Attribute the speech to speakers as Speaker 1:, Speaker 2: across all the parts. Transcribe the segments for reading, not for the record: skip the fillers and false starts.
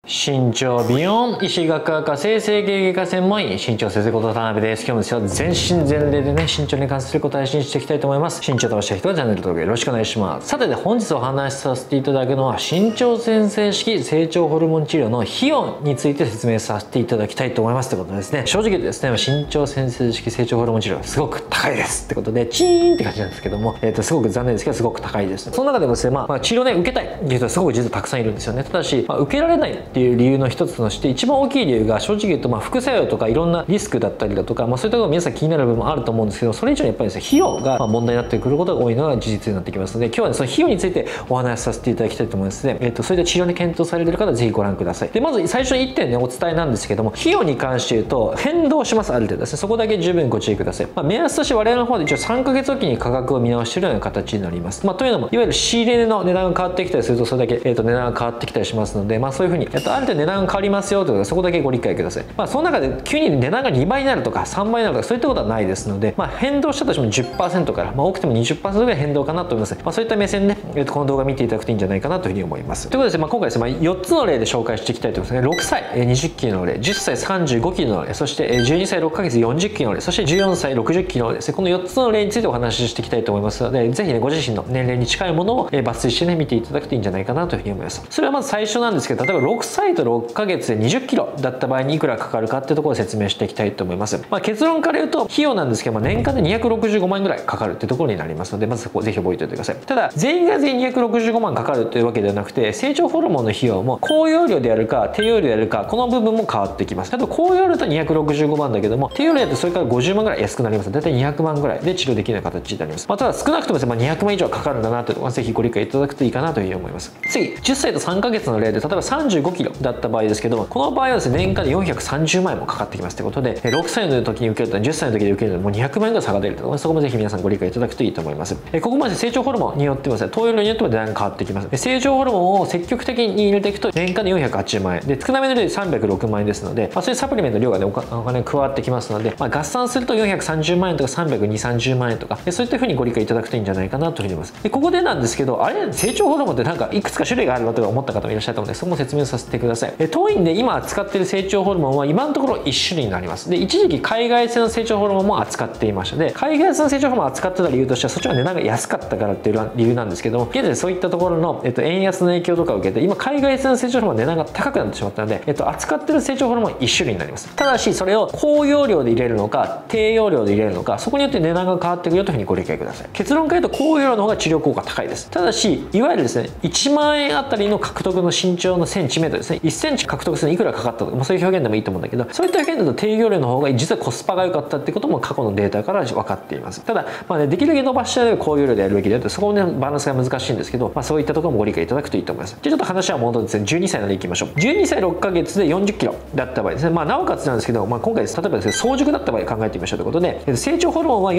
Speaker 1: 身長ビヨン医師学科生整形外科専門医身長先生こと田辺です。今日もですよ、全身全霊でね、身長に関することを配信していきたいと思います。身長と押した人はチャンネル登録よろしくお願いします。さてね、本日お話しさせていただくのは身長先生式成長ホルモン治療の費用について説明させていただきたいと思いますということですね。正直言ってですね、身長先生式成長ホルモン治療はすごく高いですってことで、チーンって感じなんですけども、すごく残念ですけどすごく高いです。その中でもですね、治療ね受けたいっていう人はすごく実はたくさんいるんですよね。ただし、受けられないっていう理由の一つとして一番大きい理由が正直言うと副作用とかいろんなリスクだったりだとか、そういったことが皆さん気になる部分もあると思うんですけど、それ以上にやっぱりですね、費用が問題になってくることが多いのが事実になってきますので、今日はねその費用についてお話しさせていただきたいと思いますので、そういった治療に検討されている方はぜひご覧ください。でまず最初に1点ねお伝えなんですけども、費用に関して言うと変動します。ある程度ですね、そこだけ十分ご注意ください。目安として我々の方で一応3ヶ月おきに価格を見直しているような形になります。というのもいわゆる仕入れの値段が変わってきたりするとそれだけ、値段が変わってきたりしますので、そういうふうに、ある程度値段が変わりますよということでそこだけご理解ください。その中で急に値段が2倍になるとか3倍になるとかそういったことはないですので、変動したとしても 10% から、多くても 20% ぐらい変動かなと思います。そういった目線で、この動画見ていただくといいんじゃないかなというふうに思います。ということでですね、今回ですね、4つの例で紹介していきたいと思いますね。6歳20キロの例、10歳35キロの例、そして12歳6ヶ月40キロの例、そして14歳60キロの例ですね。この4つの例についてお話ししていきたいと思いますので、ぜひねご自身の年齢に近いものを抜粋してね見ていただくといいんじゃないかなというふうに思います。それはまず最初なんですけど、例えば6歳と6ヶ月で20キロだった場合にいくらかかるかっていうところを説明していきたいと思います。結論から言うと費用なんですけど、年間で265万円ぐらいかかるっていうところになりますので、まずそこをぜひ覚えておいてください。ただ全員が全員265万かかるというわけではなくて、成長ホルモンの費用も高容量であるか低容量であるか、この部分も変わってきます。あと高容量だと265万だけども、低容量だとそれから50万ぐらい安くなります。だいたい200万ぐらいで治療できる形になります。ただ少なくともですね、200万以上かかるんだなというところはぜひご理解いただくといいかなというふうに思います。次、10歳と3ヶ月の例で、例えば35キロだった場合ですけども、この場合はですね、年間で430万円もかかってきますということで、6歳の時に受けると10歳の時に受けるともう200万円ぐらい差が出るというところ、そこもぜひ皆さんご理解いただくといいと思います。ここまで成長ホルモンによってもですね、投与量によっても値段が変わってきます。成長ホルモンを積極的に入れていくと年間で480万円で、少なめの量で306万円ですので、そういうサプリメントの量がねお金が加わってきますので、合算すると430万円とか320、30万円とか、そういったふうにご理解いただくといいんじゃないかなというふうに思います。ここでなんですけど、あれ成長ホルモンってなんかいくつか種類があるのと思った方もいらっしゃると思うので、そこも説明させてください。当院で今扱っている成長ホルモンは今のところ1種類になります。で一時期海外製の成長ホルモンも扱っていました。で海外製の成長ホルモンを扱ってた理由としては、そっちの値段が安かったからっていう理由なんですけども、現在そういったところの、円安の影響とかを受けて今海外製の成長ホルモンの値段が高くなってしまったので、扱っている成長ホルモン1種類になります。ただしそれを高容量で入れるのか低容量で入れるのか、そこによって値段が変わってくるよというふうにご理解ください。結論から言うと高容量の方が治療効果高いです。ただしいわゆるですね、1万円あたりの獲得の身長のセンチメートルですね、1センチ獲得するのにいくらかかったとか、そういう表現でもいいと思うんだけど、そういった表現だと低容量の方が実はコスパが良かったっていうことも過去のデータから分かっています。ただできるだけ伸ばしたら高容量でやるべきだよと、そこの、バランスが難しいんですけど、そういったところもご理解いただくといいと思います。じゃあちょっと話は戻ってですね、12歳までいきましょう。12歳6ヶ月で40キロだった場合ですね、なおかつなんですけど、今回です例えばですね、早熟だった場合考えてみましょうということで、成長ホルモンは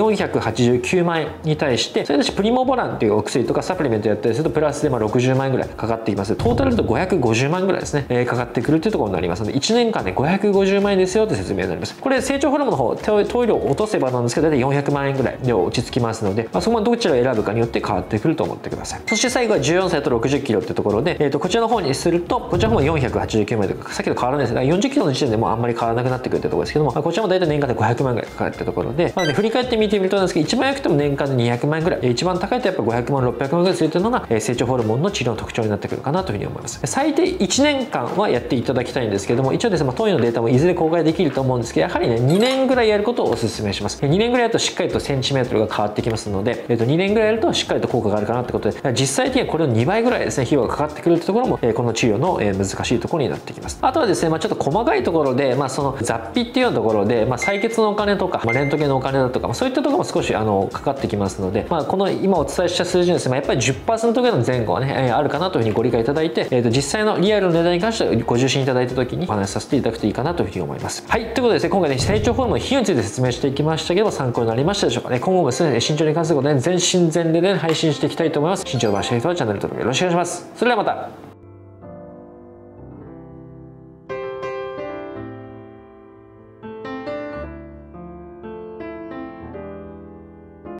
Speaker 1: 489万円に対して、それだしプリモボランっていうお薬とかサプリメントやったりするとプラスで60万円ぐらいかかっています。トータルだと550万円ぐらいですね、かかってくるというところになりますので、1年間で550万円ですよという説明になります。これ成長ホルモンの方投与量を落とせばなんですけど、大体400万円ぐらいで落ち着きますので、そこはどちらを選ぶかによって変わってくると思ってください。そして最後は14歳と60キロっていうところで、こちらの方にすると、こちらの方も489万円とかさっきと変わらないです。だから40キロの時点でもうあんまり変わらなくなってくるってところですけども、こちらも大体年間で500万円ぐらいかかるってところで、振り返ってみてみるとなんですけど、一番良くても年間で200万円ぐらい、一番高いとやっぱ500万600万ぐらいするというのが成長ホルモンの治療の特徴になってくるかなというふうに思います。最低1年間はやっていただきたいんですけども、一応ですね、当院のデータもいずれ公開できると思うんですけど、やはりね2年ぐらいやることをお勧めします。2年ぐらいやるとしっかりとセンチメートルが変わってきますので、2年ぐらいやるとしっかりと効果があるかなってことで、実際的にはこれの2倍ぐらいですね費用がかかってくるってところも、この治療の難しいところになってきます。あとはですね、ちょっと細かいところで、その雑費っていうようなところで、採血のお金とか、レントゲンのお金だとか、そういったところも少しかかってきますので、この今お伝えした数字ですね、やっぱり 10% ぐらいの前後はね、あるかなというふうにご理解いただいて、実際のリアルの値段に関してはご受診いただいた時にお話しさせていただくといいかなというふうに思います。はい、ということでですね、今回ね成長ホルモンの費用について説明していきましたけど、参考になりましたでしょうかね。今後もですね、身長に関することで全身全霊で配信していきたいと思います。身長の場所の人はチャンネル登録よろしくお願いします。それではまた。